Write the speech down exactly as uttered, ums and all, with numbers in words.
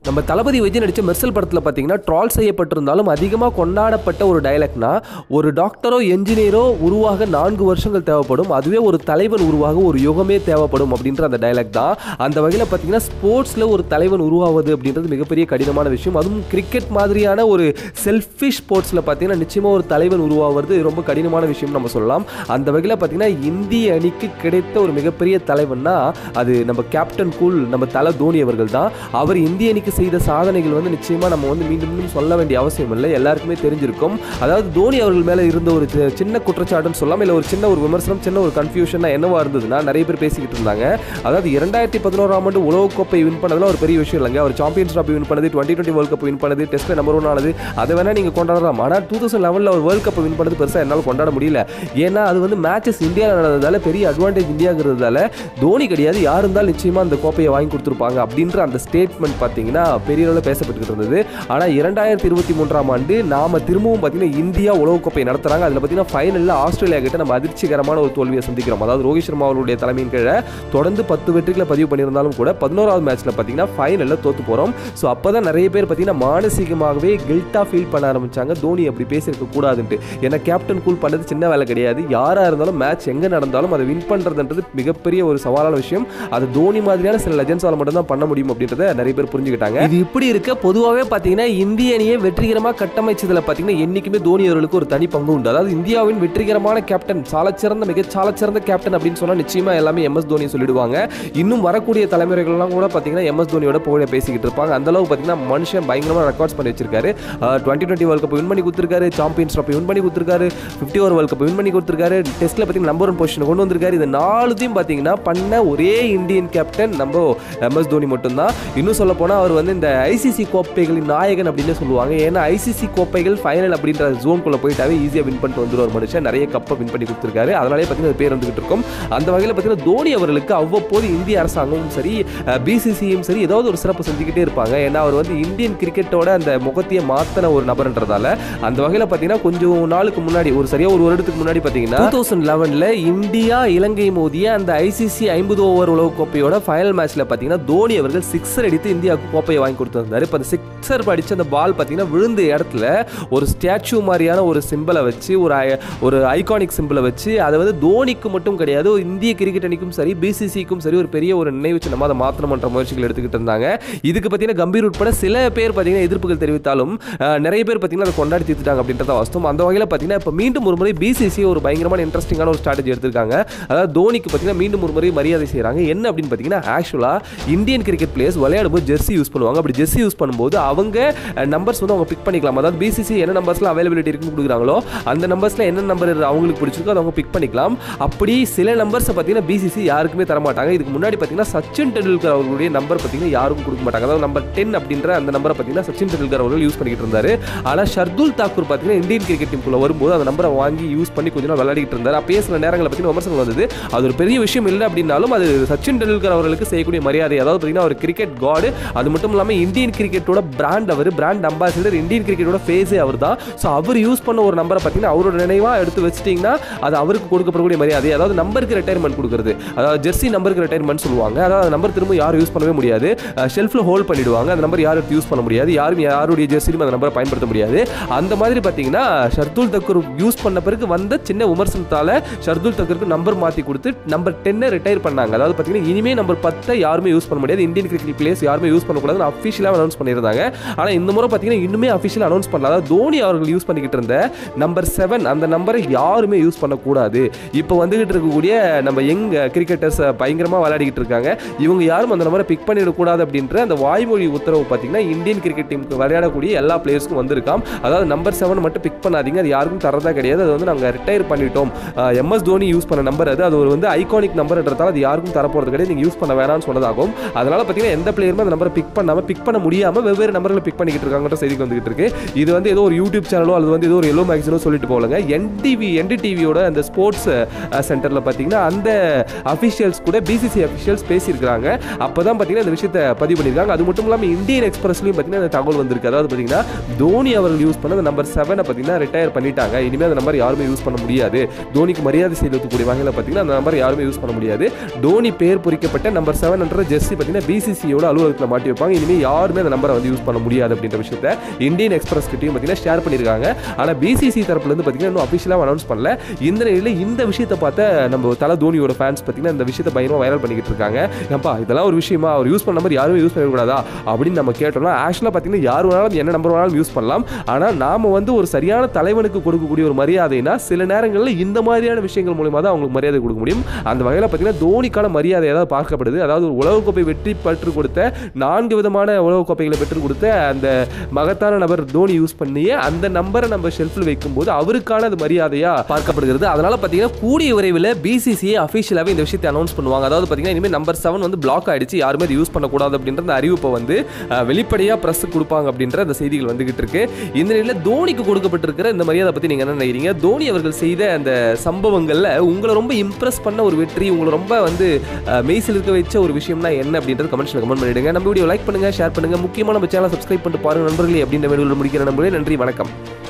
நம்ம தளபதி விஜய் நடிச்ச மெர்சல் படத்தில் பார்த்தீங்கன்னா ட்ரால் செய்யப்பட்டிருந்தாலும் அதிகமாக கொண்டாடப்பட்ட ஒரு டைலாக்னா, ஒரு டாக்டரோ என்ஜினியரோ உருவாக நான்கு வருஷங்கள் தேவைப்படும், அதுவே ஒரு தலைவன் உருவாக ஒரு யுகமே தேவைப்படும் அப்படின்ற அந்த டைலாக் தான். அந்த வகையில் பார்த்தீங்கன்னா ஸ்போர்ட்ஸில் ஒரு தலைவன் உருவாவது அப்படின்றது மிகப்பெரிய கடினமான விஷயம். அதுவும் கிரிக்கெட் மாதிரியான ஒரு செல்ஃபிஷ் ஸ்போர்ட்ஸில் பார்த்தீங்கன்னா நிச்சயமாக ஒரு தலைவன் உருவாவது ரொம்ப கடினமான விஷயம் நம்ம சொல்லலாம். அந்த வகையில் பார்த்தீங்கன்னா இந்திய அணிக்கு கிடைத்த ஒரு மிகப்பெரிய தலைவன்னா அது நம்ம கேப்டன் கூல், நம்ம தல தோனி அவர்கள் தான். அவர் இந்திய அணிக்கு செய்த சாதனைகள் வந்து நிச்சயமாக நம்ம வந்து மீண்டும் மீண்டும் சொல்ல வேண்டிய அவசியம் இல்லை, எல்லாருக்குமே தெரிஞ்சிருக்கும். அதாவது தோனி அவர்கள் மேலே இருந்த ஒரு சின்ன குற்றச்சாட்டுன்னு சொல்லலாம், இல்லை ஒரு சின்ன ஒரு விமர்சனம், சின்ன ஒரு கன்ஃபியூஷன் என்னவா இருந்ததுன்னா, நிறைய பேர் பேசிக்கிட்டு இருந்தாங்க. அதாவது இரண்டாயிரத்தி பதினோராம் ஆண்டு உலகக்கோப்பை வின் பண்ணதெல்லாம் ஒரு பெரிய விஷயம் இல்லைங்க. அவர் சாம்பியன்ஸ் ட்ராஃபி வின் பண்ணது, twenty twenty world cup win பண்ணது, டெஸ்ட்ல நம்பர் ஒன் ஆனது, அதை வேணா நீங்கள் கொண்டாடலாம். ஆனால் டூ தௌசண்ட் லெவனில் அவர் வேர்ல்ட் கப் வின் பண்ணது பெருசாக என்னால் கொண்டாட முடியல. ஏன்னா அது வந்து மேட்சஸ் இந்தியாவில் நடந்ததால பெரிய அட்வான்டேஜ் இந்தியாங்கிறதால தோனி கிடையாது, யார் இருந்தாலும் நிச்சயமாக அந்த கோப்பையை வாங்கி கொடுத்துருப்பாங்க அப்படின்ற அந்த ஸ்டேட்மெண்ட் பார்த்தீங்கன்னா பெரிய அளவில் பேசப்பட்டு இருந்தது. ஆனால் இரண்டாயிரத்தி இருபத்தி மூன்றாம் ஆண்டு நாம திரும்பவும் பார்த்தீங்கன்னா இந்தியா உலகக்கோப்பை நடத்துறாங்க. அதில் பார்த்தீங்கன்னா ஃபைனலில் ஆஸ்திரேலியா கிட்ட நம்ம அதிர்ச்சிகரமான ஒரு தோல்வியை சந்திக்கிறோம். அதாவது ரோஹித் சர்மா அவருடைய தலைமையின் கீழே தொடர்ந்து பத்து வெற்றிகளை பதிவு பண்ணியிருந்தாலும் கூட பதினோராவது மேட்ச்ல பார்த்தீங்கன்னா ஃபைனலில் தோத்து போகிறோம். ஸோ அப்போ தான் நிறைய பேர் பார்த்தீங்கன்னா மானசீகமாகவே கில்ட்டாக ஃபீல் பண்ண ஆரம்பிச்சாங்க, தோனி அப்படி பேசியிருக்க கூடாதுன்ட்டு. ஏன்னா கேப்டன் கூல் பண்ணது சின்ன வேலை கிடையாது, யாராக இருந்தாலும் மேட்ச் எங்கே நடந்தாலும் அதை வின் பண்ணுறதுன்றது மிகப்பெரிய ஒரு சவாலான விஷயம். அது தோனி மாதிரியான சில லெஜண்ட்ஸால் மட்டும் தான் பண்ண முடியும் அப்படின்றத நிறைய பேர் புரிஞ்சுக்கிட்டாங்க. இது இப்படி இருக்க பொதுவாகவே பார்த்தீங்கன்னா இந்திய அணியை வெற்றிகரமாக கட்டமைச்சதில் பார்த்தீங்கன்னா என்றைக்குமே தோனி அவர்களுக்கு ஒரு தனி பங்கு உண்டு. அதாவது இந்தியாவின் வெற்றிகரமான கேப்டன், சாலச்சிறந்த மிக சாலச்சிறந்த கேப்டன் அப்படின்னு சொன்னால் நிச்சயமா எல்லாமே எம் எஸ் தோனி சொல்லிடுவாங்க. இன்னும் வரக்கூடிய தலைமுறைகள்லாம் கூட பார்த்தீங்கன்னா எம் எஸ் தோனியோட புகழை பேசிக்கிட்டு இருப்பாங்க. அந்த அளவுக்கு பார்த்தீங்கன்னா மனுஷன் பயங்கரமாக ரெக்கார்ட்ஸ் பண்ணி வச்சிருக்காரு. Twenty twenty world cup win பண்ணி கொடுத்துருக்காரு, சாம்பியன்ஸ் ட்ராஃபி வின் பண்ணி கொடுத்துருக்காரு, fifty over world cup win பண்ணி கொடுத்துருக்காரு, டெஸ்ட்ல பார்த்தீங்கன்னா நம்பர் ஒன் பொசிஷன் கொண்டு வந்திருக்காரு. இது நாலுத்தையும் பார்த்தீங்கன்னா பண்ண ஒரே இந்தியன் கேப்டன் நம்ம எம் எஸ் தோனி மட்டும்தான். இன்னும் சொல்ல போனால் அவர் வந்து இந்த ஐசிசி கோப்பைகளின் நாயகன் அப்படின்னு சொல்லுவாங்க. ஏன்னா ஐசிசி கோப்பைகள் ஃபைனல் அப்படின்ற ஜோனுக்குள்ள போயிட்டாவே ஈஸியாக வின் பண்ணிட்டு வந்துருவார் மனுஷன். நிறைய கப்பை வின் பண்ணி கொடுத்துருக்காரு, அதனாலே பார்த்தீங்கன்னா பேர் வந்துகிட்டு இருக்கும். அந்த வகையில் பார்த்தீங்கன்னா தோனி அவர்களுக்கு அவ்வப்போது இந்திய அரசாங்கமும் சரி, பிசிசியும் சரி, ஏதாவது ஒரு சிறப்பு செஞ்சுக்கிட்டே இருப்பாங்க. ஏன்னா அவர் வந்து இந்தியன் கிரிக்கெட்டோட அந்த முகத்தையே மாற்றின ஒரு நபர்ன்றதால அந்த வகையில் பார்த்தீங்கன்னா கொஞ்சம் நாளுக்கு முன்னாடி, ஒரு சரியா ஒரு வருடத்துக்கு முன்னாடி பார்த்தீங்கன்னா டூ தௌசண்ட் லெவனில் இந்தியா இலங்கை மோதிய அந்த ஐசிசி ஐம்பது ஓவர் உலக கோப்பையோட ஃபைனல் மேட்ச்ல பார்த்தீங்கன்னா தோனி அவர்கள் சிக்ஸர் அடித்து இந்தியாவுக்கு கோப்பையை வாங்கி கொடுத்திருந்தாரு. இப்போ அந்த சிக்ஸர் அடிச்ச அந்த பால் பார்த்தீங்கன்னா விழுந்த இடத்துல ஒரு ஸ்டாச்சு மாதிரியான ஒரு சிம்பிளை வச்சு, ஒரு ஒரு ஐகானிக் சிம்பிளை வச்சு, அதை வந்து தோனிக்கு மட்டும் கிடையாது, இந்திய கிரிக்கெட் அணிக்கும் சரி, பிசிசிக்கும் சரி ஒரு பெரிய ஒரு நினைவு சின்னமாக அதை மாற்றணும்ன்ற முயற்சிகள் எடுத்துக்கிட்டு இருந்தாங்க. இதுக்கு பார்த்தீங்கன்னா கம்பீர் உட்பட சில பேர் பார்த்தீங்கன்னா எதிர்ப்புகள் தெரிவித்தாலும் நிறைய பேர் பார்த்தீங்கன்னா அதை கொண்டாடி தீர்த்துட்டாங்க அப்படின்றத வாஸ்தவம். அந்த வகையில் பார்த்தீங்கன்னா இப்போ மீண்டும் ஒரு முறை பிசிசி ஒரு பயங்கரமான இன்ட்ரெஸ்டிங்கான ஒரு ஸ்ட்ராட்டஜி எடுத்திருக்காங்க. அதாவது தோனிக்கு பார்த்தீங்கன்னா மீண்டும் ஒரு முறை மரியாதை செய்கிறாங்க. என்ன அப்படின்னு பார்த்தீங்கன்னா, ஆக்சுவலாக இந்தியன் கிரிக்கெட் பிளேயர்ஸ் விளையாடும்போது ஜெர்சி யூஸ் பண்ணுவாங்க. அப்படி ஜெர்சி யூஸ் பண்ணும்போது அவங்க நம்பர்ஸ் வந்து அவங்க பிக் பண்ணிக்கலாம். அதாவது பிசிசி என்ன நம்பர்ஸ்ல அவைலபிலிட்டி இருக்குன்னு கொடுக்குறாங்களோ அந்த நம்பர்ஸ்ல என்ன நம்பர் அவங்களுக்கு பிடிச்சிருக்கோ அதை அவங்க பிக் பண்ணிக்கலாம். அப்படி சில நம்பர்ஸை பார்த்தீங்கன்னா பிசிசி யாருக்குமே தர மாட்டாங்க. இதுக்கு முன்னாடி பார்த்தீங்கன்னா சச்சின் டெண்டுல்கர் அவர்களுடைய நம்பர் பார்த்தீங்கன்னா யாருக்கும் கொடுக்க மாட்டாங்க. அதாவது நம்பர் டென் அப்படின்ற அந்த நம்பரை பார்த்தீங்கன்னா சச்சின் டெண்டுல்கர் அவர்கள் யூஸ் பண்ணிட்டு இருந்தாரு. ஆனால் ஷர்துல் தாக்கூர் பார்த்தீங்கன்னா இந்தியன் கிரிக்கெட் டீமுக்குள்ள வரும்போது அந்த நம்பரை வாங்கி யூஸ் பண்ணி கொஞ்ச நாள் விளையாடிட்டு இருந்தார். அப்பயே சில நேரங்களை பார்த்தீங்கன்னா விமர்சனம் வந்தது. அது ஒரு பெரிய விஷயம் இல்லை அப்படின்னாலும் அது சச்சின் டெண்டுல்கர் அவர்களுக்கு செய்யக்கூடிய மரியாதை. அதாவது பார்த்தீங்கன்னா அவர் கிரிக்கெட் காடு, அது மட்டும் இல்லாமல் இந்தியன் கிரிக்கெட்டோட பிராண்ட், அவர் பிராண்ட் அம்பாசிடர், இந்தியன் கிரிக்கெட்டோட ஃபேஸே அவர் தான். ஸோ அவர் யூஸ் பண்ண ஒரு நம்பரை பார்த்தீங்கன்னா அவரோட நினைவாக எடுத்து வச்சிட்டிங்கன்னா அது அவருக்கு கொடுக்கப்படக்கூடிய மரியாதை. அதாவது நம்பருக்கு ரிட்டையர்மெண்ட் கொடுக்குறது, அதாவது ஜெர்சி நம்பருக்கு ரிட்டையர்மெண்ட் சொல்லுவாங்க. அதாவது நம்பர் திரும்ப யாரும் யூஸ் பண்ணவே முடியாது, ஷெல்ஃபில் ஹோல்ட் பண்ணிடுவாங்க. அந்த நம்பர் யாரும் எடுத்து யூஸ் பண்ண முடியாது, யாரும் யாருடைய ஜெர்சிலும் அந்த நம்பரை பயன்படுத்த முடியாது. அந்த மாதிரி பார்த்தீங்கன்னா ஷர்துல் தக்கூர் யூஸ் பண்ண பிறகு வந்த சின்ன விமர்சனத்தால் ஷர்துல் தக்கூருக்கு நம்பர் மாற்றி கொடுத்து நம்பர் டென்னை ரிட்டையர் பண்ணாங்க. அதாவது பார்த்தீங்கன்னா இனிமே நம்பர் பத்தை யாருமே யூஸ் பண்ண முடியாது, இந்தியன் கிரிக்கெட் பிளேயர்ஸ் யாருமே யூஸ் பண்ணக்கூடாதுன்னு அஃபிஷியலாக அனௌன்ஸ் பண்ணியிருந்தாங்க. ஆனால் இந்த முறை பார்த்தீங்கன்னா இன்னுமே அஃபிஷியல் அனௌன்ஸ் பண்ணல. அதாவது தோனி அவர்கள் யூஸ் பண்ணிக்கிட்டு இருந்த நம்பர் செவன் அந்த நம்பரை யாருமே யூஸ் பண்ணக்கூடாது. இப்போ வந்துகிட்டு இருக்கக்கூடிய நம்ம யங் கிரிக்கெட்டர்ஸ் பயங்கரமாக விளையாடிக்கிட்டு இருக்காங்க, இவங்க யாரும் அந்த நம்பரை பிக் பண்ணிடக்கூடாது அப்படின்ற அந்த வாய்மொழி உத்தரவு பார்த்தீங்கன்னா இந்தியன் கிரிக்கெட் டீமுக்கு விளையாடக்கூடிய எல்லா பிளேயர்ஸ்க்கும் வந்திருக்காம். அதாவது நம்பர் செவன் மட்டும் பிக் பண்ணாதீங்க, அது யாருக்கும் தரதா கிடையாது, அது வந்து நாங்கள் ரிட்டையர் பண்ணிட்டோம். எம் எஸ் தோனி யூஸ் பண்ண நம்பர் அது, அது ஒரு வந்து ஐகானிக் நம்பர்ன்றதால அது யாருக்கும் தரப்போறது கிடையாது, நீங்கள் யூஸ் பண்ண வேணாம்னு சொன்னதாகும். அதனால பார்த்தீங்கன்னா எந்த பிளேயருமே அந்த நம்பரை பிக் பண்ணாமல் பிக் பண்ண முடியாமல் வெவ்வேறு நம்பர்களை பிக் பண்ணிக்கிட்டு இருக்காங்கன்ற செய்திக்கு வந்துகிட்டு இருக்கு. இது வந்து ஏதோ ஒரு யூடியூப் சேனலோ அல்லது வந்து ஏதோ ஒரு எல்லோ மேக்ஸினோ சொல்லிட்டு போகலங்க. என்டிவி என்டிடிவியோட அந்த ஸ்போர்ட்ஸ் சென்டரில் பார்த்தீங்கன்னா அந்த அஃபிஷியல்ஸ் கூட பிசிசி அஃபிஷியல்ஸ் பேசியிருக்காங்க. அப்போ தான் பார்த்தீங்கன்னா இந்த விஷயத்தை பதிவு பண்ணியிருக்காங்க. அது மட்டும் இல்லாமல் இந்தியன் எக்ஸ்பிரஸ்லையும் பார்த்தீங்கன்னா அந்த தகவல் வந்திருக்கு. அதாவது பார்த்தீங்கன்னா தோனி அவர்கள் யூஸ் பண்ண அந்த நம்பர் செவனை பார்த்தீங்கன்னா ரிட்டையர் பண்ணிட்டாங்க. இனிமேல் அந்த நம்பர் யாருமே யூஸ் பண்ண முடியாது. தோனிக்கு மரியாதை செய்யக்கூடிய வகையில் பார்த்தீங்கன்னா அந்த நம்பர் யாருமே யூஸ் பண்ண முடியாது. தோனி பேர் பொறிக்கப்பட்ட நம்பர் செவன் என்ற ஜெர்சி பார்த்தீங்கன்னா பிசிசியோட அலுவலகத்தில் மாட்டி வைப்பாங்க. பண்ணியிருக்காங்க. இனிமேல் யாருமே அந்த நம்பரை வந்து யூஸ் பண்ண முடியாது அப்படின்ற விஷயத்த இந்தியன் எக்ஸ்பிரஸ் கிட்டையும் பார்த்தீங்கன்னா ஷேர் பண்ணியிருக்காங்க. ஆனால் பிசிசி தரப்புலேருந்து பார்த்தீங்கன்னா இன்னும் அஃபிஷியலாக அனௌன்ஸ் பண்ணல. இந்த நிலையில் இந்த விஷயத்தை பார்த்த நம்ம தல தோனியோட ஃபேன்ஸ் பார்த்தீங்கன்னா இந்த விஷயத்தை பயங்கரமாக வைரல் பண்ணிக்கிட்டு இருக்காங்க. ஏப்பா இதெல்லாம் ஒரு விஷயமா, அவர் யூஸ் பண்ண மாதிரி யாருமே யூஸ் பண்ணக்கூடாதா அப்படின்னு நம்ம கேட்டோம்னா, ஆக்சுவலாக பார்த்தீங்கன்னா யார் வேணாலும் என்ன நம்பர் வேணாலும் யூஸ் பண்ணலாம். ஆனால் நாம் வந்து ஒரு சரியான தலைவனுக்கு கொடுக்கக்கூடிய ஒரு மரியாதைனா சில நேரங்களில் இந்த மாதிரியான விஷயங்கள் மூலமாக தான் அவங்களுக்கு மரியாதை கொடுக்க முடியும். அந்த வகையில் பார்த்தீங்கன்னா தோனிக்கான மரியாதை ஏதாவது பார்க்கப்படுது. அதாவது ஒரு உலகக்கோப்பை வெற்றி பெற்று கொடுத்த நான்கு விதமான உலகக்கோப்பைகளை பெற்றுக் கொடுத்த அந்த மகத்தான நபர் தோனி யூஸ் பண்ணிய அந்த நம்பரை நம்ம ஷெல்ஃபில் வைக்கும்போது அவருக்கான அது மரியாதையா பார்க்கப்படுகிறது. அதனால பார்த்தீங்கன்னா கூடிய விரைவில் பிசிசிஐ அஃபிஷியலாகவே இந்த விஷயத்தை அனௌன்ஸ் பண்ணுவாங்க. அதாவது பார்த்தீங்கன்னா இனிமேல் நம்பர் செவன் வந்து பிளாக் ஆயிடுச்சு, யாருமே அதை யூஸ் பண்ணக்கூடாது அப்படின்ற அந்த அறிவிப்பை வந்து வெளிப்படையாக பிரஸ் கொடுப்பாங்க அப்படின்ற அந்த செய்திகள் வந்துகிட்டு இருக்கு. இந்த நிலையில் தோனிக்கு கொடுக்கப்பட்டிருக்கிற இந்த மரியாதை பற்றி நீங்கள் என்ன நினைக்கிறீங்க? தோனி அவர்கள் செய்த அந்த சம்பவங்களில் உங்களை ரொம்ப இம்ப்ரெஸ் பண்ண ஒரு வெற்றி, உங்களை ரொம்ப வந்து மெய்சில் இருக்க வச்ச ஒரு விஷயம்னா என்ன அப்படின்றது கமெண்ட்ஸில் கமெண்ட் பண்ணிடுங்க. நம்ம வீடியோ லைக் பண்ணுங்க, ஷேர் பண்ணுங்க, முக்கியமாக நம்ம சேனலை சப்ஸ்கிரைப் பண்ணிட்டு பாருங்க நண்பர்களே. அப்படின்ற வீடியோவில் முடிக்கிற நண்பர்களே, நன்றி, வணக்கம்.